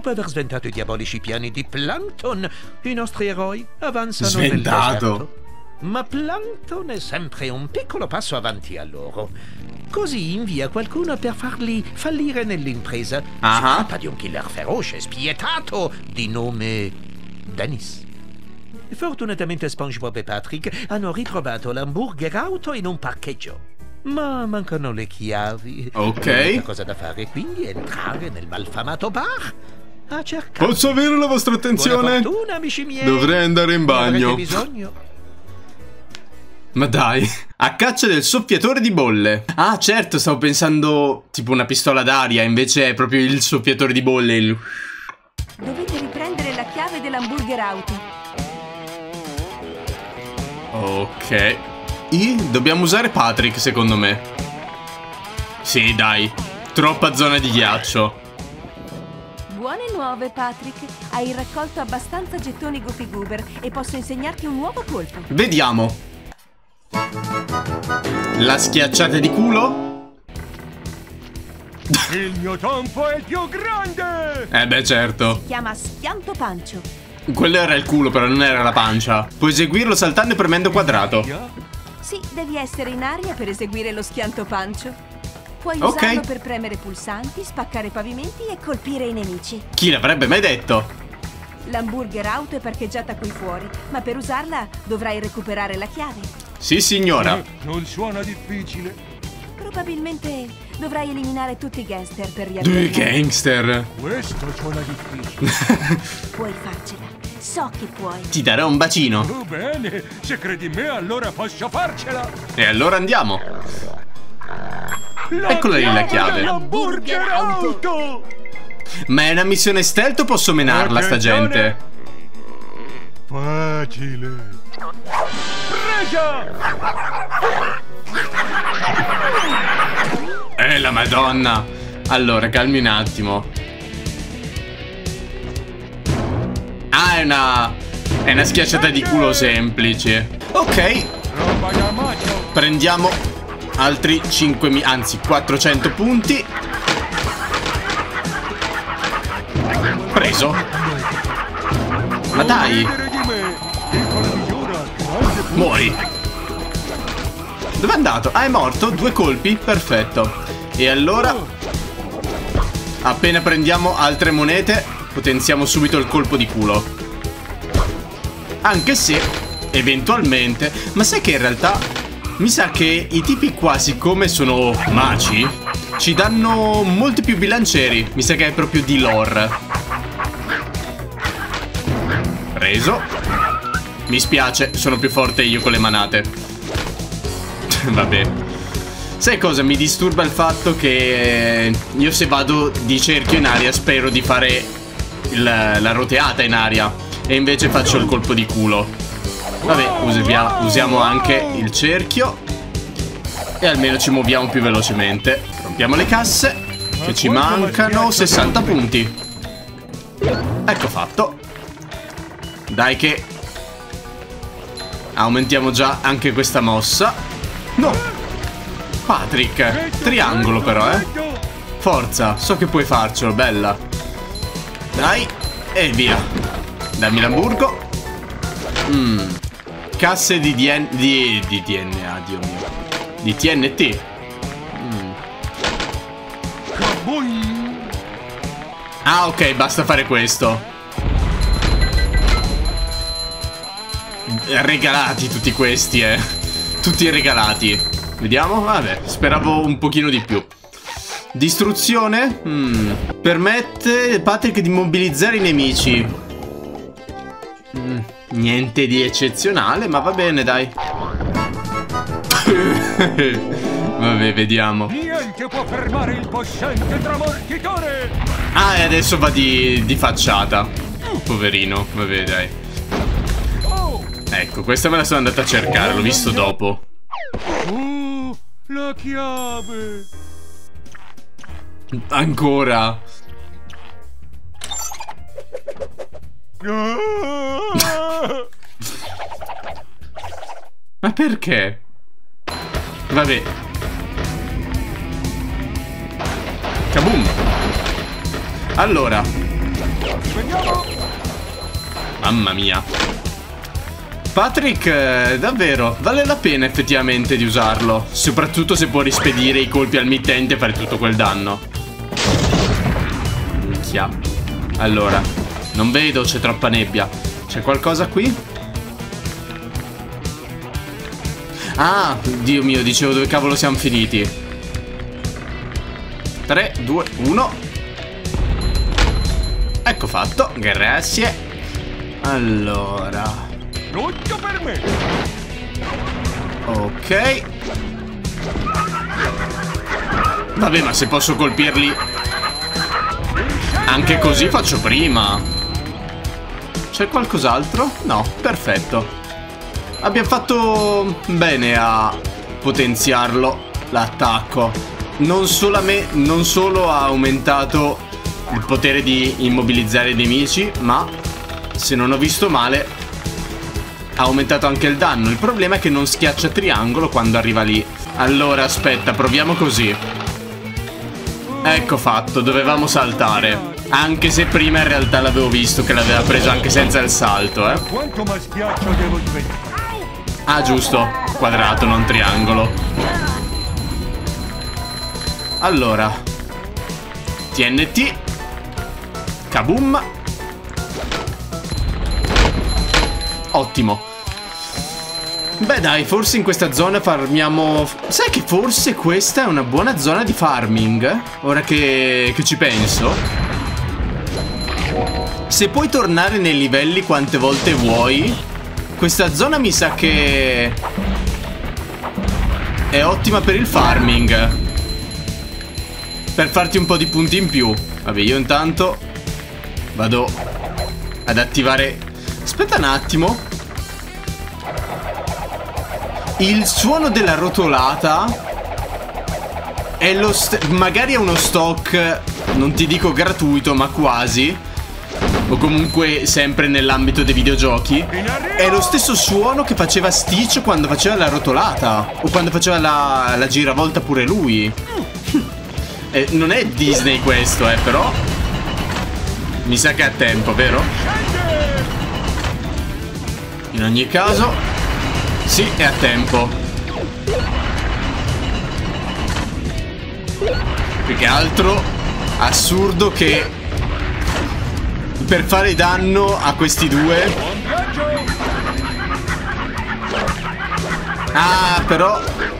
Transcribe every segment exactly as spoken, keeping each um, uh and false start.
Dopo aver sventato i diabolici piani di Plankton, i nostri eroi avanzano Sventato. nel deserto. Ma Plankton è sempre un piccolo passo avanti a loro. Così invia qualcuno per farli fallire nell'impresa. Ah. Si tratta di un killer feroce e spietato di nome Dennis. Fortunatamente SpongeBob e Patrick hanno ritrovato l'hamburger auto in un parcheggio. Ma mancano le chiavi. Ok. L'unica cosa da fare quindi è entrare nel malfamato bar a cercare. Posso avere la vostra attenzione? Buona fortuna, amici miei. Dovrei andare in Ne bagno. avrete bisogno? Ma dai, a caccia del soffiatore di bolle. Ah, certo, stavo pensando tipo una pistola d'aria, invece è proprio il soffiatore di bolle. Il... Dovete riprendere la chiave dell'hamburger auto. Ok. E dobbiamo usare Patrick, secondo me. Sì, dai. Troppa zona di ghiaccio. Buone nuove, Patrick. Hai raccolto abbastanza gettoni Goofy Goober e posso insegnarti un nuovo colpo. Vediamo. La schiacciata di culo? Il mio tonfo è più grande! Eh beh, certo. Si chiama schianto pancio. Quello era il culo, però non era la pancia. Puoi eseguirlo saltando e premendo quadrato. Sì, devi essere in aria per eseguire lo schianto pancio. Puoi Ok. usarlo per premere pulsanti, spaccare pavimenti e colpire i nemici. Chi l'avrebbe mai detto? L'hamburger auto è parcheggiata qui fuori, ma per usarla dovrai recuperare la chiave. Sì, signora. Eh, Non suona difficile. Probabilmente dovrai eliminare tutti i gangster per Due riavviarla. gangster. Questo suona difficile. Puoi farcela. So che puoi. Ti darò un bacino. Oh, bene, se credi in me allora posso farcela. E allora andiamo. La Eccola lì la chiave. dell'hamburger auto! Ma è una missione stealth o posso menarla sta Attenzione. gente? Facile. Presa! Eh, la madonna. Allora, calmi un attimo. Ah, è una... È una schiacciata di culo semplice. Ok. Roba da macio. Prendiamo altri cinquemila, anzi quattrocento punti. Preso. Ma dai, Ridere di me. Piccola misura, grande fu- muori. Dove è andato? Ah, è morto, due colpi, perfetto. E allora, appena prendiamo altre monete, potenziamo subito il colpo di culo. Anche se, eventualmente, ma sai che in realtà mi sa che i tipi qua, siccome sono maci, ci danno molti più bilancieri. Mi sa che è proprio di lore. Preso. Mi spiace, sono più forte io con le manate. Vabbè. Sai cosa? Mi disturba il fatto che io se vado di cerchio in aria spero di fare il, la roteata in aria. E invece faccio il colpo di culo. Vabbè, usia- usiamo anche il cerchio. E almeno ci muoviamo più velocemente. Rompiamo le casse, che ci mancano sessanta punti. Ecco fatto. Dai che aumentiamo già anche questa mossa. No, Patrick, triangolo però, eh. Forza, so che puoi farcelo, bella. Dai, e via. Dammi l'hamburgo. Mm. Casse di, D N di, di D N A, Dio mio. Di T N T. Mm. Ah, ok, basta fare questo. Regalati tutti questi, eh. Tutti regalati. Vediamo, vabbè, speravo un pochino di più. Distruzione? Mm. Permette Patrick di mobilizzare i nemici. Mm. Niente di eccezionale, ma va bene, dai. Vabbè, vediamo. Niente può fermare il possente tramortitore. Ah, e adesso va di, di facciata. Poverino, vabbè, dai. Ecco, questa me la sono andata a cercare, l'ho visto dopo. Oh, la chiave. Ancora. Ah! Ma perché? Vabbè. Kaboom. Allora, Mamma mia. Patrick, eh, davvero, vale la pena effettivamente di usarlo. Soprattutto se può rispedire i colpi al mittente e fare tutto quel danno. Minchia. Allora, non vedo, c'è troppa nebbia. C'è qualcosa qui? Ah, Dio mio, dicevo dove cavolo siamo finiti. tre, due, uno. Ecco fatto, grazie. Allora, Tutto per me. ok. Vabbè, ma se posso colpirli anche così faccio prima. C'è qualcos'altro? No, perfetto. Abbiamo fatto bene a potenziarlo l'attacco. Non solo a me, non solo ha aumentato il potere di immobilizzare i nemici, ma se non ho visto male ha aumentato anche il danno. Il problema è che non schiaccia triangolo quando arriva lì. Allora aspetta, proviamo così. Ecco fatto, dovevamo saltare. Anche se prima in realtà l'avevo visto che l'aveva preso anche senza il salto, eh. Quanto mi spiace devo dire. Ah, giusto, quadrato, non triangolo. Allora, T N T. Kaboom. Ottimo. Beh dai, forse in questa zona farmiamo... Sai che forse questa è una buona zona di farming? Ora che, che ci penso. Se puoi tornare nei livelli quante volte vuoi, questa zona mi sa che è ottima per il farming, per farti un po' di punti in più. Vabbè, io intanto vado ad attivare... Aspetta un attimo. Il suono della rotolata è lo st- magari è uno stock, non ti dico gratuito, ma quasi, o comunque sempre nell'ambito dei videogiochi. È lo stesso suono che faceva Stitch quando faceva la rotolata, o quando faceva la, la giravolta pure lui. eh, Non è Disney questo, eh, però mi sa che è a tempo, vero? In ogni caso, sì, è a tempo. Più che altro assurdo che per fare danno a questi due... Ah, però...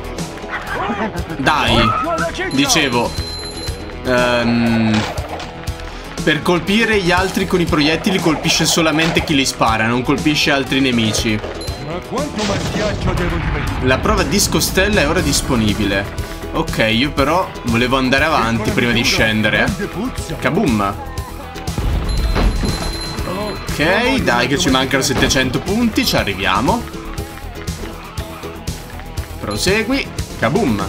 Dai, dicevo... Um, per colpire gli altri con i proiettili colpisce solamente chi li spara, non colpisce altri nemici. Ma quanto mi spiace devo dire. La prova disco stella è ora disponibile. Ok, io però volevo andare avanti prima di scendere. Kaboom. Ok, dai che ci mancano settecento punti, ci arriviamo. Prosegui. Kaboom.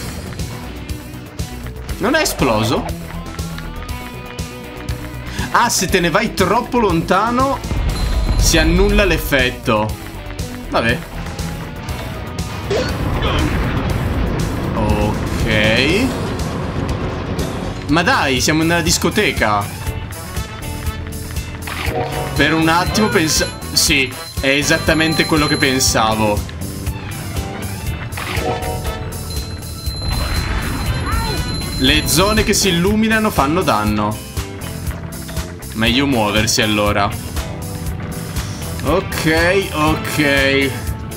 Non è esploso? Ah, se te ne vai troppo lontano si annulla l'effetto. Vabbè. Ok. Ma dai, siamo nella discoteca. Per un attimo pensa... Sì, è esattamente quello che pensavo. Le zone che si illuminano fanno danno. Meglio muoversi allora. Ok, ok.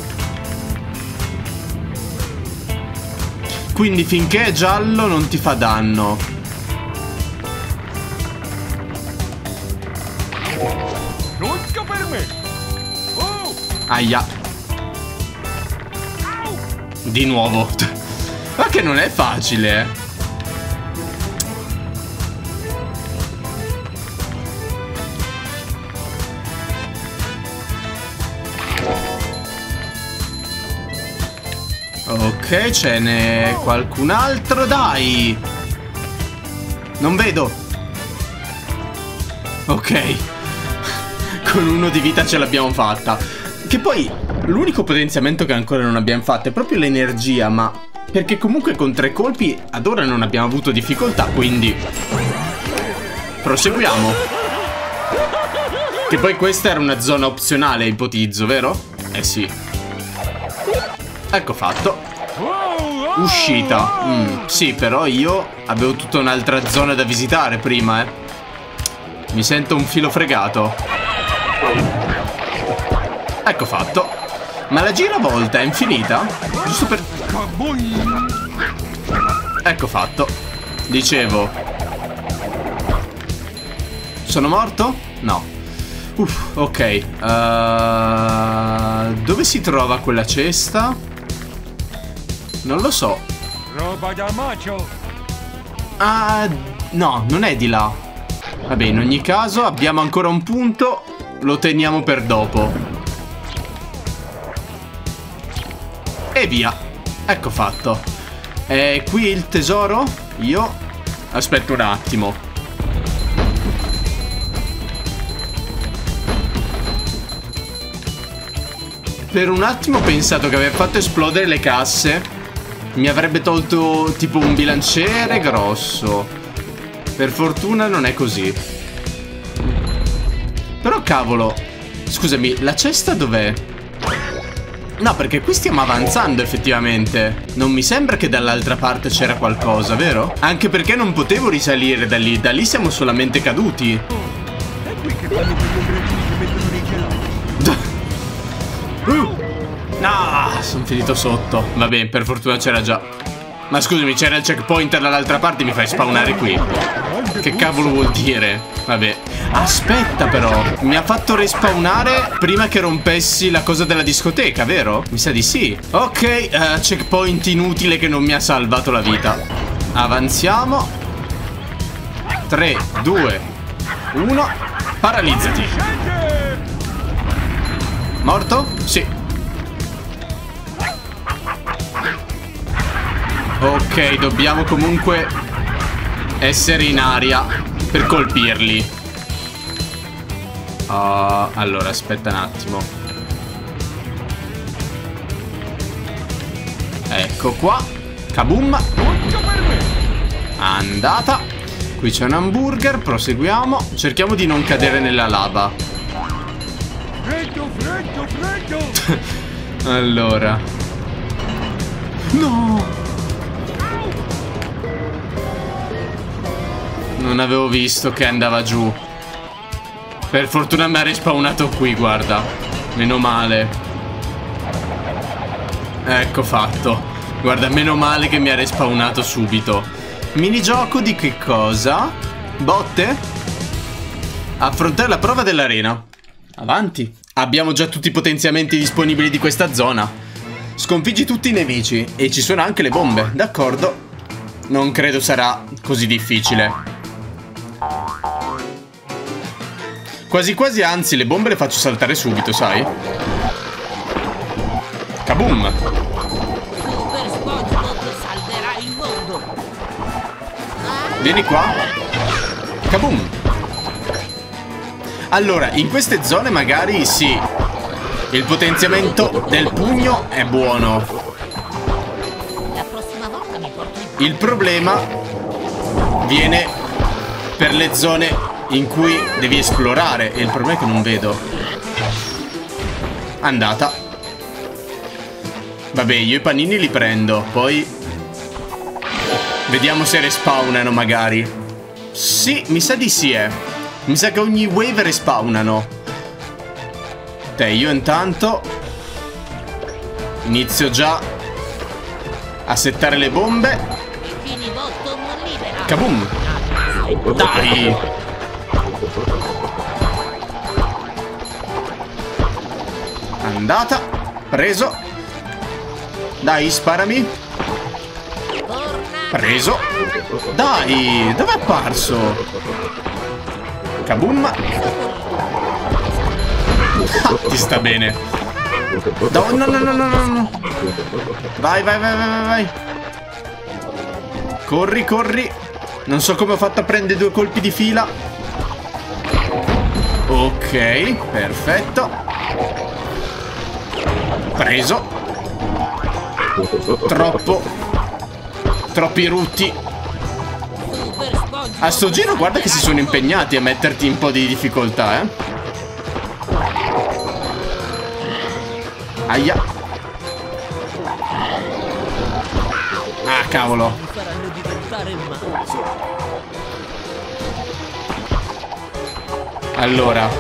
Quindi finché è giallo non ti fa danno. Tutto per me. Oh. Aia. Di nuovo. Ma che non è facile, eh. Ok, ce n'è qualcun altro, dai. Non vedo. Ok. Con uno di vita ce l'abbiamo fatta. Che poi l'unico potenziamento che ancora non abbiamo fatto è proprio l'energia, ma perché comunque con tre colpi ad ora non abbiamo avuto difficoltà, quindi proseguiamo. Che poi questa era una zona opzionale, ipotizzo, vero? Eh sì. Ecco fatto. Uscita. Mm, sì, però io avevo tutta un'altra zona da visitare prima, eh. Mi sento un filo fregato. Ecco fatto. Ma la giravolta è infinita? Giusto per... Ecco fatto. Dicevo. Sono morto? No. Uff, ok. uh, Dove si trova quella cesta? Non lo so. Roba da macio. Ah, no, non è di là. Vabbè, in ogni caso abbiamo ancora un punto. Lo teniamo per dopo. E via. Ecco fatto. E qui il tesoro? Io aspetto un attimo. Per un attimo ho pensato che aver fatto esplodere le casse mi avrebbe tolto tipo un bilanciere grosso. Per fortuna non è così. Però cavolo, scusami, la cesta dov'è? No, perché qui stiamo avanzando effettivamente. Non mi sembra che dall'altra parte c'era qualcosa, vero? Anche perché non potevo risalire da lì. Da lì siamo solamente caduti. È qui che fanno quegli ombrettini che mettono nei gelati. uh. No, sono finito sotto. Vabbè, per fortuna c'era già. Ma scusami, c'era il checkpoint dall'altra parte e mi fai spawnare qui. Che cavolo vuol dire? Vabbè. Aspetta però, mi ha fatto respawnare prima che rompessi la cosa della discoteca, vero? Mi sa di sì. Ok, uh, checkpoint inutile che non mi ha salvato la vita. Avanziamo. tre, due, uno. Paralizzati. Morto? Sì. Ok, dobbiamo comunque essere in aria per colpirli. Uh, allora, aspetta un attimo. Ecco qua. Kaboom. Andata. Qui c'è un hamburger. Proseguiamo. Cerchiamo di non cadere nella lava. Freddo, freddo, freddo. Allora. No. Non avevo visto che andava giù. Per fortuna mi ha respawnato qui, guarda. Meno male. Ecco fatto. Guarda, meno male che mi ha respawnato subito. Minigioco di che cosa? Botte? Affrontare la prova dell'arena. Avanti. Abbiamo già tutti i potenziamenti disponibili di questa zona. Sconfiggi tutti i nemici. E ci sono anche le bombe. D'accordo. Non credo sarà così difficile. Quasi quasi, anzi, le bombe le faccio saltare subito, sai? Kaboom! Super SpongeBob salverà il mondo. Vieni qua. Kaboom! Allora, in queste zone magari sì, il potenziamento del pugno è buono. La prossima volta mi porto in... Il problema viene per le zone in cui devi esplorare. E il problema è che non vedo. Andata. Vabbè, io i panini li prendo. Poi vediamo se respawnano magari. Sì, mi sa di sì, eh. Mi sa che ogni wave respawnano. Te, io intanto inizio già a settare le bombe. Bikini Bottom libera. Kaboom. Dai. Andata. Preso. Dai, sparami. Preso. Dai, dov'è apparso? Kaboom. Ah, ti sta bene. No, no, no, no, no, no. Vai, vai, vai, vai, vai. Corri, corri. Non so come ho fatto a prendere due colpi di fila. Ok, perfetto. Preso. Troppo. Troppi rutti. A sto giro guarda che si sono impegnati a metterti un po' di difficoltà, eh. Aia. Ah, cavolo. Mi faranno diventare mazzo. Allora.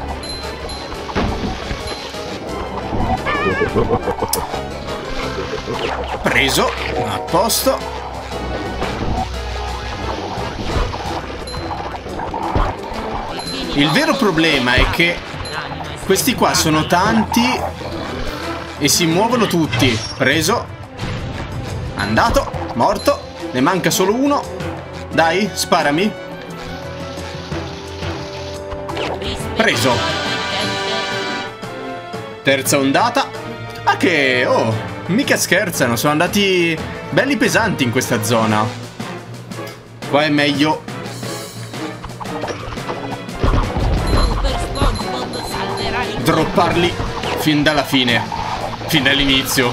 Preso. A posto. Il vero problema è che questi qua sono tanti e si muovono tutti. Preso. Andato. Morto. Ne manca solo uno. Dai, sparami. Preso. Terza ondata. Ah che... Oh, mica scherzano. Sono andati belli pesanti in questa zona. Qua è meglio... dropparli fin dalla fine. Fin dall'inizio.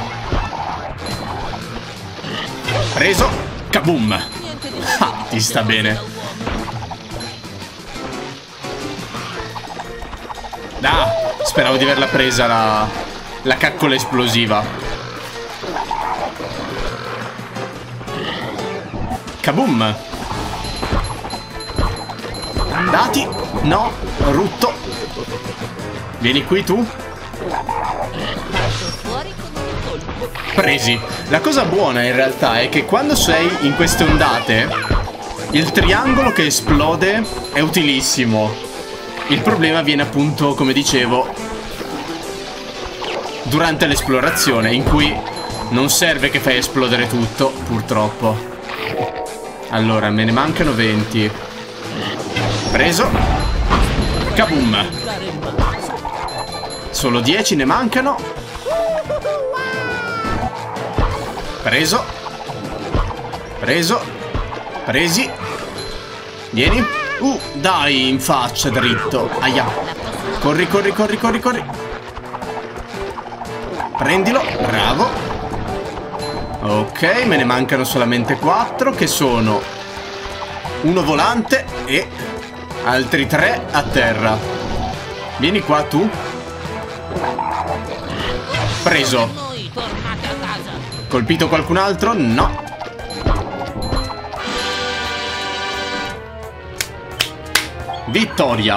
Preso. Kaboom. Ah, ti sta bene. Ah, speravo di averla presa la, la caccola esplosiva. Kaboom. Andati. No, rutto. Vieni qui tu. Presi. La cosa buona in realtà è che quando sei in queste ondate, il triangolo che esplode è utilissimo. Il problema viene appunto, come dicevo, durante l'esplorazione, in cui non serve che fai esplodere tutto, purtroppo. Allora, me ne mancano venti. Preso. Kaboom. Solo dieci ne mancano. Preso. Preso. Presi. Vieni. Uh, dai, in faccia, dritto. Aia. Corri, corri, corri, corri, corri. Prendilo. Bravo. Ok, me ne mancano solamente quattro, che sono uno volante e altri tre a terra. Vieni qua tu. Preso. Colpito qualcun altro? No. Vittoria.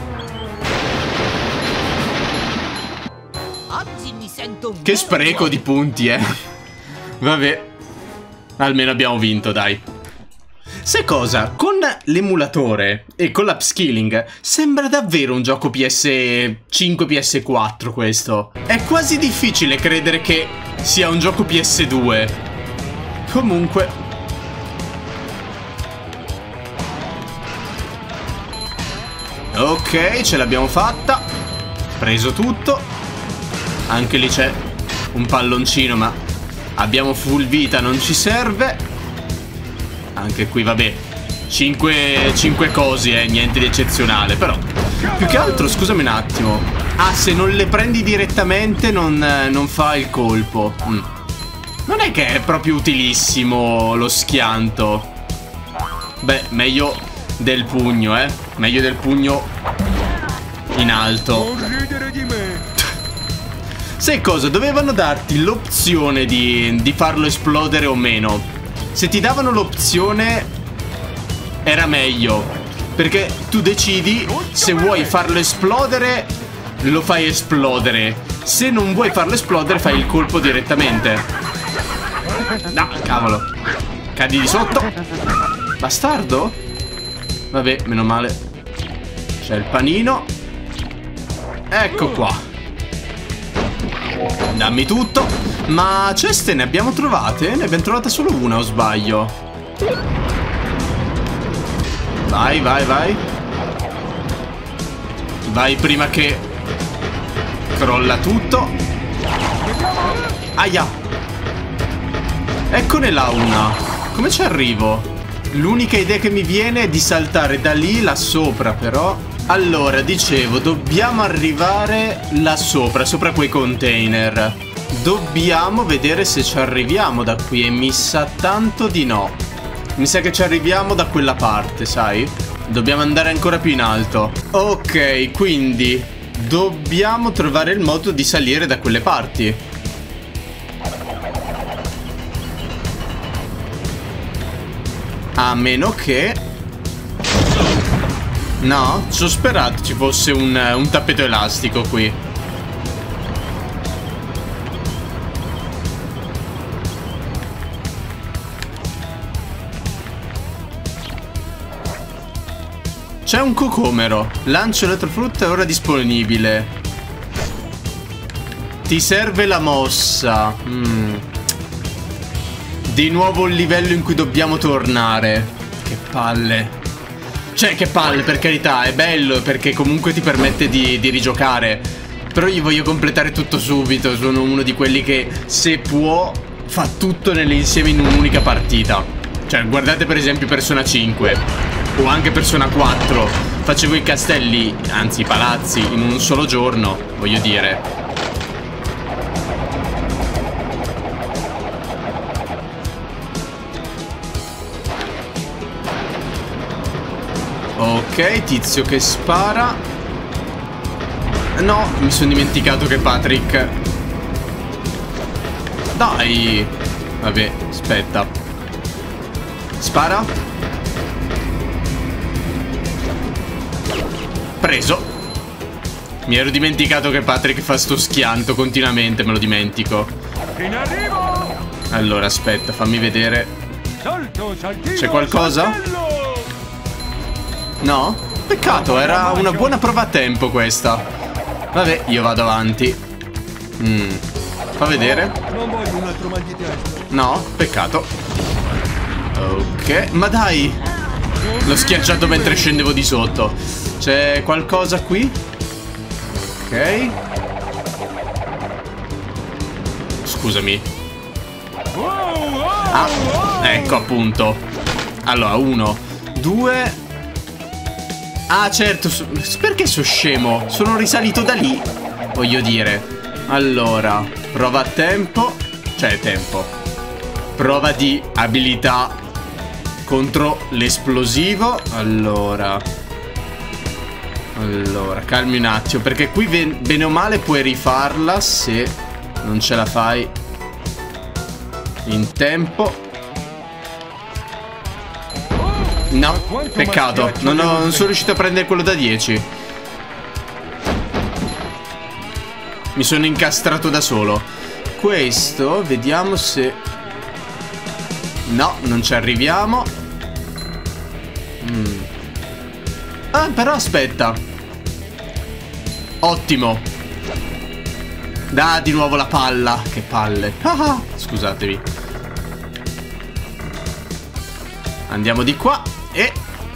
Oggi mi sento un Che spreco di punti, eh. Vabbè. Almeno abbiamo vinto, dai. Sai cosa? Con l'emulatore e con l'upskilling sembra davvero un gioco P S cinque P S quattro questo. È quasi difficile credere che sia un gioco P S due. Comunque... Ok, ce l'abbiamo fatta. Preso tutto. Anche lì c'è un palloncino, ma abbiamo full vita, non ci serve. Anche qui, vabbè, cinque, cinque cose, eh, niente di eccezionale. Però, più che altro, scusami un attimo. Ah, se non le prendi direttamente non, non fa il colpo. mm. Non è che è proprio utilissimo lo schianto. Beh, meglio del pugno, eh. Meglio del pugno in alto. Non ridere di me. Sai cosa? Dovevano darti l'opzione di, di farlo esplodere o meno. Se ti davano l'opzione era meglio, perché tu decidi se vuoi farlo esplodere, lo fai esplodere. Se non vuoi farlo esplodere, fai il colpo direttamente. No, cavolo. Cadi di sotto. Bastardo? Vabbè, meno male. C'è il panino. Ecco qua. Dammi tutto. Ma ceste ne abbiamo trovate? Ne abbiamo trovata solo una, o sbaglio? Vai, vai, vai. Vai prima che crolla tutto. Aia. Eccone là una. Come ci arrivo? L'unica idea che mi viene è di saltare da lì là sopra, però. Allora, dicevo, dobbiamo arrivare là sopra, sopra quei container. Dobbiamo vedere se ci arriviamo da qui, e mi sa tanto di no. Mi sa che ci arriviamo da quella parte, sai? Dobbiamo andare ancora più in alto. Ok, quindi Dobbiamo trovare il modo di salire da quelle parti. A meno che... No, ci ho sperato ci fosse un, un tappeto elastico qui. C'è un cocomero. Lancio elettrofrutta è ora disponibile. Ti serve la mossa. Mm. Di nuovo il livello in cui dobbiamo tornare. Che palle. Cioè, che palle, per carità. È bello perché comunque ti permette di, di rigiocare. Però io voglio completare tutto subito. Sono uno di quelli che, se può, fa tutto nell'insieme in un'unica partita. Cioè, guardate per esempio Persona cinque. O anche Persona quattro. Facevo i castelli, anzi i palazzi, in un solo giorno, voglio dire. Ok, tizio che spara. No, mi sono dimenticato che Patrick... Dai! Vabbè, aspetta. Spara. Preso. Mi ero dimenticato che Patrick fa sto schianto continuamente, me lo dimentico. In arrivo! Allora, aspetta, fammi vedere. C'è qualcosa? No? Peccato, era una buona prova a tempo questa. Vabbè, io vado avanti. Mm. Fa vedere. Non voglio un altro mal di testa. No, peccato. Ok, ma dai. L'ho schiacciato mentre scendevo di sotto. C'è qualcosa qui? Ok. Scusami. Ah, ecco appunto. Allora, uno, due. Ah, certo. Perché sono scemo? Sono risalito da lì, voglio dire. Allora, prova a tempo. Cioè, tempo. Prova di abilità contro l'esplosivo. Allora Allora, calmi un attimo, perché qui bene o male puoi rifarla se non ce la fai in tempo. No, peccato. Non, ho, non sono riuscito a prendere quello da dieci. Mi sono incastrato da solo. Questo, vediamo se... No, non ci arriviamo. Mm. Ah, però aspetta. Ottimo. Da di nuovo la palla. Che palle. Ah, scusatemi. Andiamo di qua. E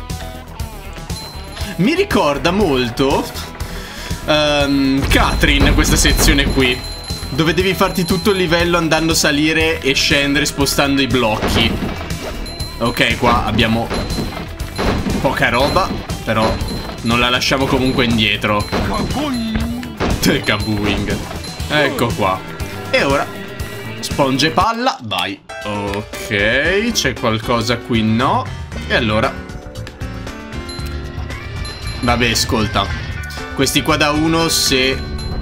mi ricorda molto um, Catherine, questa sezione qui, dove devi farti tutto il livello andando a salire e scendere, spostando i blocchi. Ok, qua abbiamo poca roba, però non la lasciamo comunque indietro. Kabooing. Ecco qua. E ora sponge palla, vai. Ok, c'è qualcosa qui? No. E allora vabbè, ascolta. Questi qua da uno, se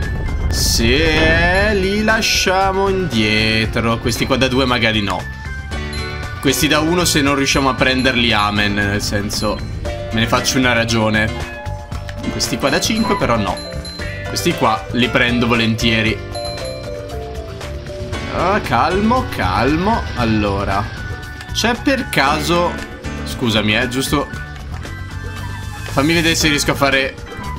Se li lasciamo indietro. Questi qua da due magari no. Questi da uno, se non riusciamo a prenderli, amen. Nel senso, me ne faccio una ragione. Questi qua da cinque però no. Questi qua li prendo volentieri. Ah, calmo, calmo. Allora, c'è per caso... Scusami, eh, giusto... Fammi vedere se riesco a fare...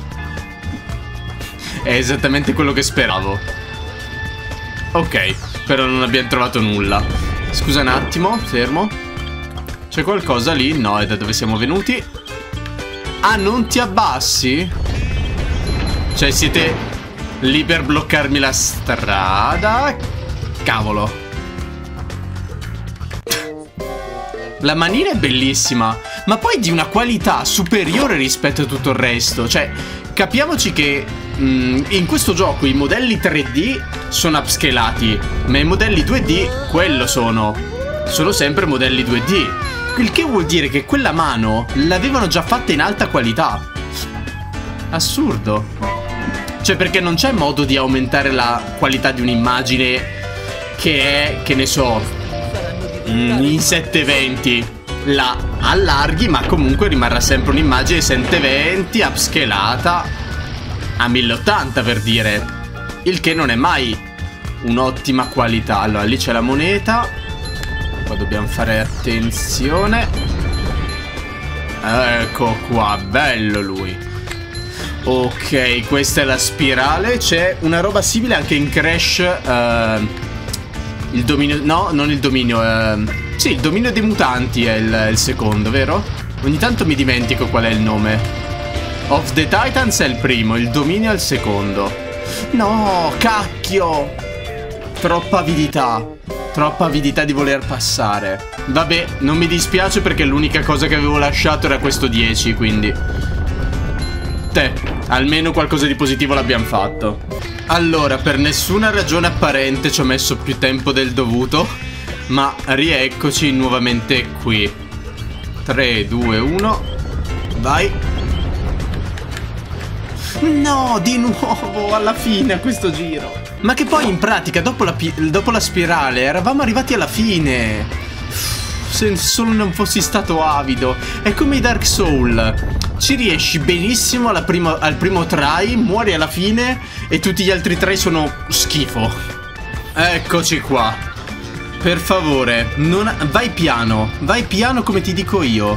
È esattamente quello che speravo. Ok, però non abbiamo trovato nulla. Scusa un attimo, fermo. C'è qualcosa lì? No, è da dove siamo venuti. Ah, non ti abbassi? Cioè, siete lì per bloccarmi la strada? Cavolo. La manina è bellissima, ma poi di una qualità superiore rispetto a tutto il resto. Cioè, capiamoci che mh, in questo gioco i modelli tre D sono upscalati, ma i modelli due D quello sono. Sono sempre modelli due D. Il che vuol dire che quella mano l'avevano già fatta in alta qualità. Assurdo. Cioè, perché non c'è modo di aumentare la qualità di un'immagine che è, che ne so, in settecentoventi. La allarghi, ma comunque rimarrà sempre un'immagine settecentoventi upscalata a mille ottanta, per dire. Il che non è mai un'ottima qualità. Allora, lì c'è la moneta. Qua dobbiamo fare attenzione. Ecco qua, bello lui. Ok, questa è la spirale. C'è una roba simile anche in Crash. uh, Il dominio, no, non il dominio, uh, sì, il dominio dei mutanti è il, il secondo, vero? Ogni tanto mi dimentico qual è il nome. Of the Titans è il primo, il dominio è il secondo. No, cacchio. Troppa avidità. Troppa avidità di voler passare. Vabbè, non mi dispiace perché l'unica cosa che avevo lasciato era questo dieci, quindi te, almeno qualcosa di positivo l'abbiamo fatto. Allora, per nessuna ragione apparente ci ho messo più tempo del dovuto, ma rieccoci nuovamente qui. tre, due, uno. Vai. No, di nuovo alla fine a questo giro. Ma che poi in pratica dopo la, dopo la spirale eravamo arrivati alla fine. Se solo non fossi stato avido. È come i Dark Souls. Ci riesci benissimo alla prima, al primo try, muori alla fine e tutti gli altri try sono schifo. Eccoci qua. Per favore, non, vai piano. Vai piano come ti dico io.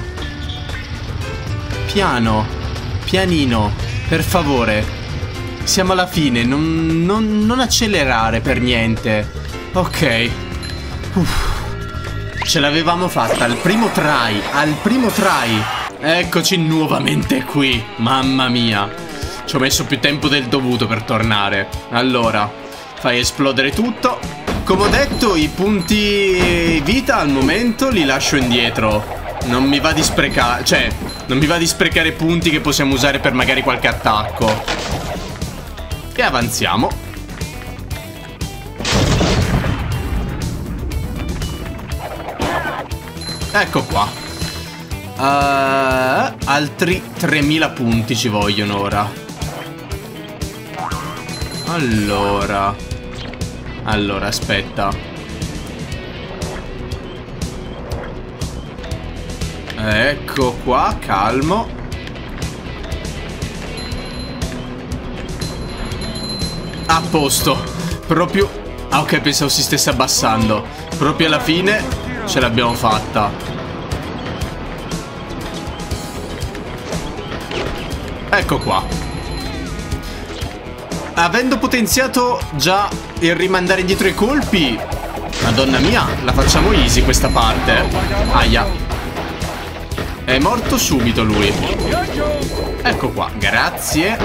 Piano. Pianino. Per favore. Siamo alla fine. Non, non, non accelerare per niente. Ok. Uff. Ce l'avevamo fatta al primo try. Al primo try. Eccoci nuovamente qui. Mamma mia. Ci ho messo più tempo del dovuto per tornare. Allora, fai esplodere tutto. Come ho detto, i punti vita al momento li lascio indietro. Non mi va di sprecare, cioè, non mi va di sprecare punti che possiamo usare per magari qualche attacco. E avanziamo. Ecco qua. Uh, altri tremila punti ci vogliono ora. Allora Allora, aspetta. Ecco qua, calmo. A posto. Proprio... Ah, ok, pensavo si stesse abbassando. Proprio alla fine ce l'abbiamo fatta. Ecco qua. Avendo potenziato già il rimandare indietro i colpi, madonna mia, la facciamo easy questa parte. Aia. È morto subito lui. Ecco qua, grazie.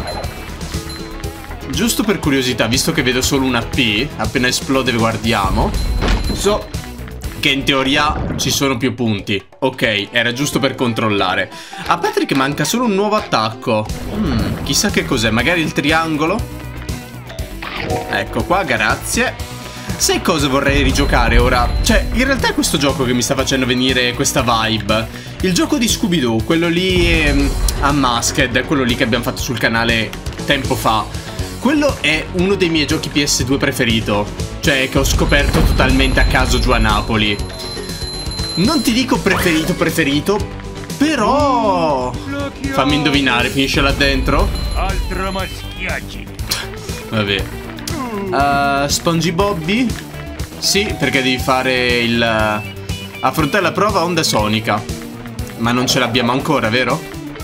Giusto per curiosità, visto che vedo solo una P, appena esplode guardiamo. So che in teoria ci sono più punti. Ok, era giusto per controllare. A Patrick manca solo un nuovo attacco. Hmm, chissà che cos'è, magari il triangolo? Ecco qua, grazie. Sai cosa vorrei rigiocare ora? Cioè, in realtà è questo gioco che mi sta facendo venire questa vibe. Il gioco di Scooby-Doo, quello lì um, Unmasked, quello lì che abbiamo fatto sul canale tempo fa. Quello è uno dei miei giochi P S due preferito. Cioè, che ho scoperto totalmente a caso giù a Napoli. Non ti dico preferito preferito, però... Fammi indovinare, finisce là dentro? Altro maschiacci. Vabbè. Uh, Spongy Bobby? Sì, perché devi fare il... affrontare la prova a onda sonica. Ma non ce l'abbiamo ancora, vero?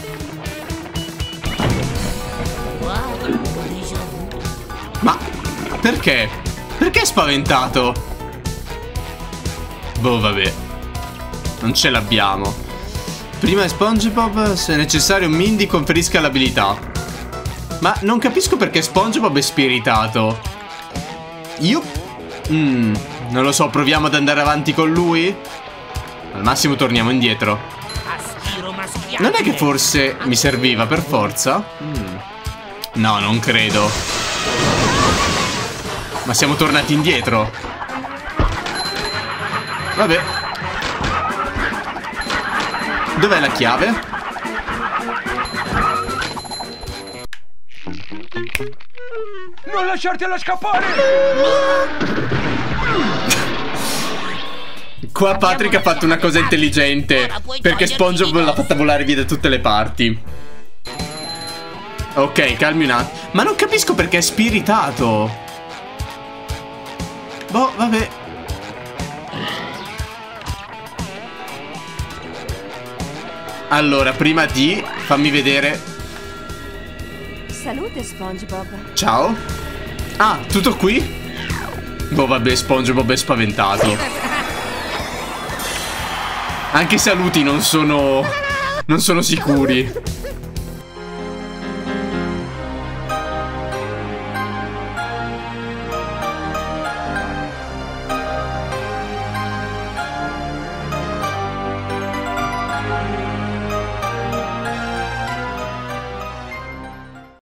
Ma perché? Perché è spaventato? Boh, vabbè. Non ce l'abbiamo. Prima SpongeBob, se necessario Mindy conferisca l'abilità. Ma non capisco perché SpongeBob è spiritato. Io... Mm, non lo so, proviamo ad andare avanti con lui? Al massimo torniamo indietro. Non è che forse mi serviva per forza? Mm. No, non credo. Ma siamo tornati indietro. Vabbè. Dov'è la chiave? Non lasciartela scappare! Qua Patrick ha fatto una cosa intelligente, perché SpongeBob l'ha fatta volare via da tutte le parti. Ok, calmi un attimo. Ma non capisco perché è spiritato. Boh, vabbè. Allora, prima di... fammi vedere. Salute, SpongeBob. Ciao. Ah, tutto qui? Boh, vabbè, SpongeBob è spaventato. Anche i saluti non sono... non sono sicuri.